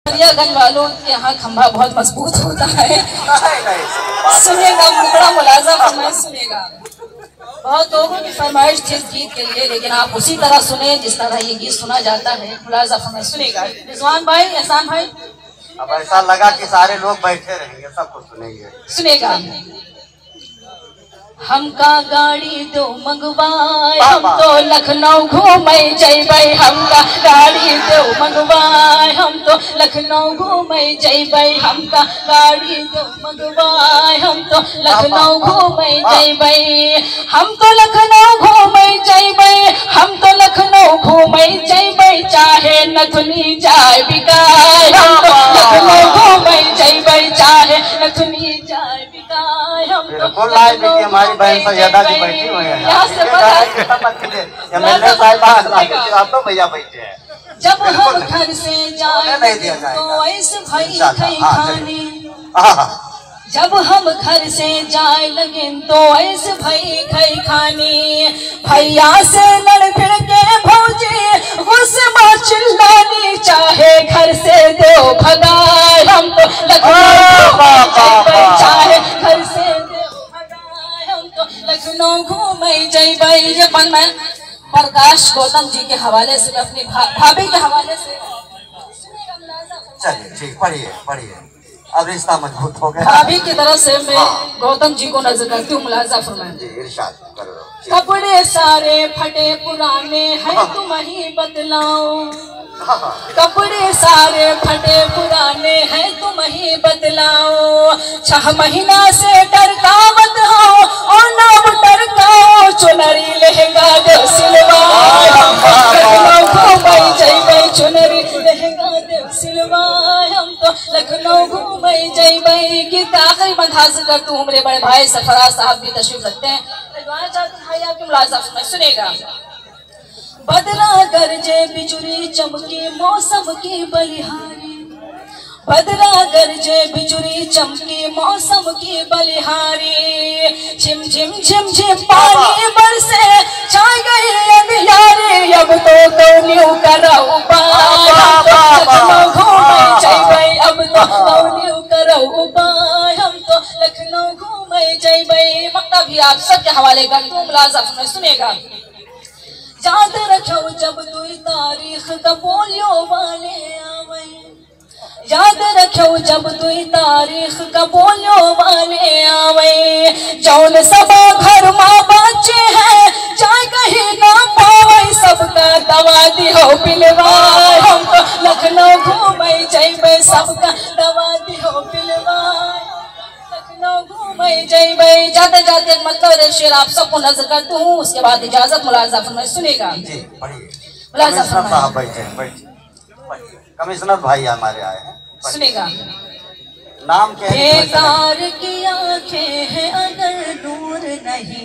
गंज वालों के यहाँ खंभा बहुत मजबूत होता है। सुनेगा मुकड़ा मुलाजा फरमाइश सुनेगा। बहुत लोगों की फरमाइश थी इस गीत के लिए, लेकिन आप उसी तरह सुने जिस तरह ये गीत सुना जाता है। मुलाजा फरमाइश सुनेगा रिजवान भाई, एहसान भाई। अब ऐसा लगा कि सारे लोग बैठे रहेंगे, सब कुछ सुनेंगे। सुनेगा। हमका गाड़ी दो मंगवाए, हम तो लखनऊ घूमे जैबै। हमका गाड़ी दो मंगवाए, हम तो लखनऊ घूमे जैबै। हमका गाड़ी दो मंगवाए, हम तो लखनऊ घूमे जैबै। हम तो लखनऊ घूमे जैबै, हम तो लखनऊ घूमे जैबै। चाहे नथुनी जाए बिकाए, हम तो लखनऊ घूमे जैबै। चाहे नथुनी जाए बिकाए, हम तो हमारी बहन सैयदा जी बैठी हुई है यहाँ से एमएलए साहिब आप तो भैया बैठे हैं। जब हम घर से जाए तो ऐसे भाई खई खाने, जब हम घर से जाए लगे तो ऐसे भाई खई खाने। भैया से लड़ फिर के भौजी गुस्सा चिल्लानी, चाहे घर से दो भगाए। हम तो चाहे घर से लखनऊ घूमे जैबै। ये मैं प्रकाश गौतम जी के हवाले से, अपनी भाभी के हवाले से। चलिए ठीक, पढ़िए पढ़िए। अब रिश्ता मजबूत हो गया। भाभी की तरफ से मैं गौतम जी को नजर करती हूँ। मुलाजा फरमाएं। कपड़े सारे फटे पुराने हैं, तुम ही बदलाओ। कपड़े सारे फटे पुराने हैं, तुम ही बदलाओ। 6 महीना से टरकावत हो और नाम टरकाओ। चुनरी लहंगा दो सिलवाए, लखनऊ घूमे जैबै। चुनरी लहंगा दो सिलवाए, हम तो लखनऊ घूमे जैबै। गीत आखिरी बंद हासिल कर तू मेरे बड़े भाई सरफराज साहब भी तशरीफ रखते हैं। भाई आपकी मुलाजा सुनेगा। बदला गरजे बिजुरी चमके मौसम की बलिहारी। बदला गरजे बिजुरी चमके मौसम की बलिहारी। झिम झिम झिम झिम पानी बरसे, छाई गई अंधियारी। अब तो कौनियों करऊ पाए, लखनऊ घूमे जैबै। अब तो कौनियों करऊ पाए, हम तो लखनऊ घूमे जैबै। मक्ता भी आप सबके हवाले कर तू मुलाजा सुनेगा। याद रखो जब दुई तारीख का पोलियो वाले आवे। याद रखो जब दुई तारीख का पोलियो वाले आवे। जौन सबा घर माँ बच्चे हैं, चाहे कहीं ना पावे। सबका दवा दिहो पिलवाए, हम तो लखनऊ घूमे जैबै। सबका दवा दिहो पिलवाए, घूमे जैबै। जाते जाते मतलब शेर आप सबको नजर करती हूँ, उसके बाद इजाजत। मुलाजा फरमाइश सुनेगा। मुलाजा फरमाइश। कमिश्नर भाई हमारे आए हैं, सुनेगा। नाम क्या है? बेकार की आंखें हैं अगर दूर नहीं।